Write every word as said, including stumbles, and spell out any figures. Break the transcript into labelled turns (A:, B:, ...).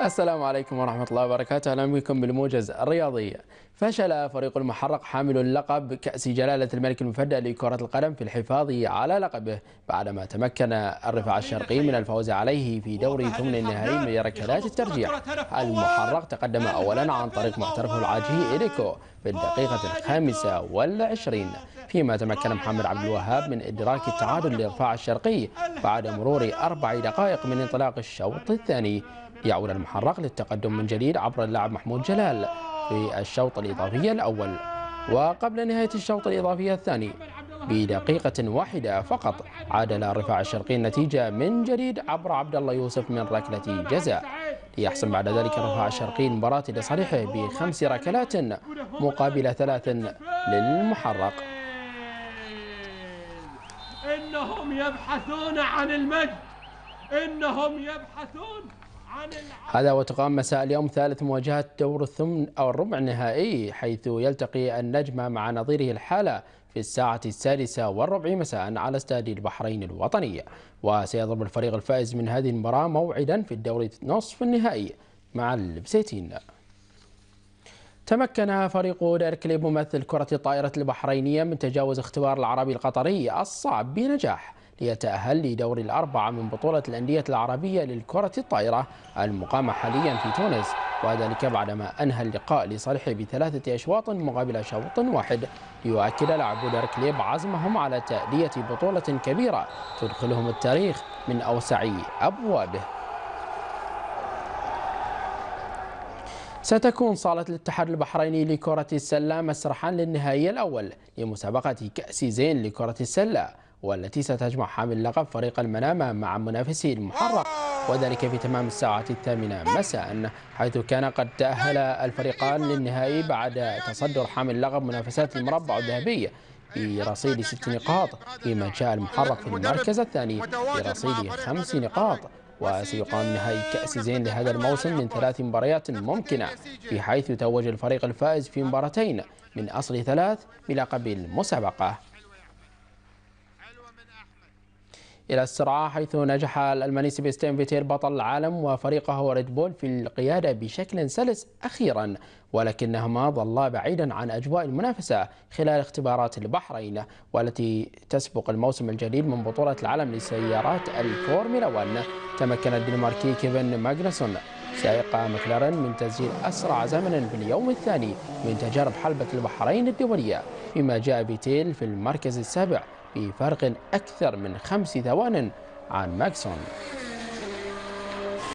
A: السلام عليكم ورحمة الله وبركاته، أهلا بكم بالموجز الرياضي. فشل فريق المحرق حامل اللقب كأس جلالة الملك المفدى لكرة القدم في الحفاظ على لقبه بعدما تمكن الرفاع الشرقي من الفوز عليه في دور ثمن النهائي بركلات الترجيح. المحرق تقدم أولا عن طريق محترفه العاجي إيريكو في الدقيقة الخامسة والعشرين، فيما تمكن محمد عبد الوهاب من إدراك التعادل للرفاع الشرقي بعد مرور أربع دقائق من انطلاق الشوط الثاني. يعود المحرق للتقدم من جديد عبر اللاعب محمود جلال في الشوط الإضافي الأول، وقبل نهاية الشوط الإضافي الثاني بدقيقة واحدة فقط عادل الرفاع الشرقي النتيجة من جديد عبر عبد الله يوسف من ركلة جزاء، ليحسم بعد ذلك الرفاع الشرقي المباراة لصالحه بخمس ركلات مقابل ثلاث للمحرق.
B: إنهم يبحثون عن المجد، إنهم يبحثون عن
A: هذا وتقام مساء اليوم ثالث مواجهات دور الثمن أو الربع النهائي، حيث يلتقي النجم مع نظيره الحالة في الساعة السادسة والربع مساء على استاد البحرين الوطني، وسيضرب الفريق الفائز من هذه المباراة موعدا في الدور نصف النهائي مع البسيتين. تمكن فريق ديركليب ممثل كرة الطائرة البحرينية من تجاوز اختبار العربي القطري الصعب بنجاح ليتأهل لدور الأربعة من بطولة الأندية العربية للكرة الطائرة المقامة حاليا في تونس، وذلك بعدما أنهى اللقاء لصالحه بثلاثة أشواط مقابل شوط واحد، ليؤكد لاعبو ديركليب عزمهم على تأدية بطولة كبيرة تدخلهم التاريخ من أوسع أبوابه. ستكون صالة الاتحاد البحريني لكرة السلة مسرحا للنهائي الأول لمسابقة كأس زين لكرة السلة، والتي ستجمع حامل لقب فريق المنامة مع منافسه المحرق، وذلك في تمام الساعة الثامنة مساء، حيث كان قد تأهل الفريقان للنهائي بعد تصدر حامل لقب منافسات المربع الذهبي برصيد ست نقاط، فيما جاء المحرق في المركز الثاني برصيد خمس نقاط. وسيقام نهائي كأس زين لهذا الموسم من ثلاث مباريات ممكنة، بحيث يتوج الفريق الفائز في مباراتين من أصل ثلاث بلقب المسابقة. إلى السرعة، حيث نجح الألماني سيباستيان فيتيل بطل العالم وفريقه ريد بول في القيادة بشكل سلس أخيرا، ولكنهما ظلا بعيدا عن أجواء المنافسة خلال اختبارات البحرين، والتي تسبق الموسم الجديد من بطولة العالم لسيارات الفورمولا واحد. تمكن الدنماركي كيفن ماغنسون سائق مكلارن من تسجيل أسرع زمنا في اليوم الثاني من تجارب حلبة البحرين الدولية، فيما جاء فيتيل في المركز السابع بفرق أكثر من خمس ثوان عن ماكسون.